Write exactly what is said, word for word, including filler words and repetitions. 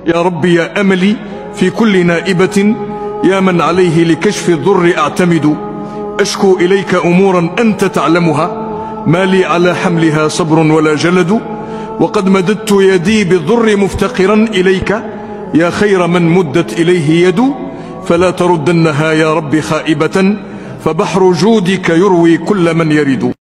يا ربي يا أملي في كل نائبة، يا من عليه لكشف الضر أعتمد. أشكو إليك أمورا أنت تعلمها، ما لي على حملها صبر ولا جلد. وقد مددت يدي بالضر مفتقرا إليك، يا خير من مدت إليه يد. فلا تردنها يا رب خائبة، فبحر جودك يروي كل من يرد.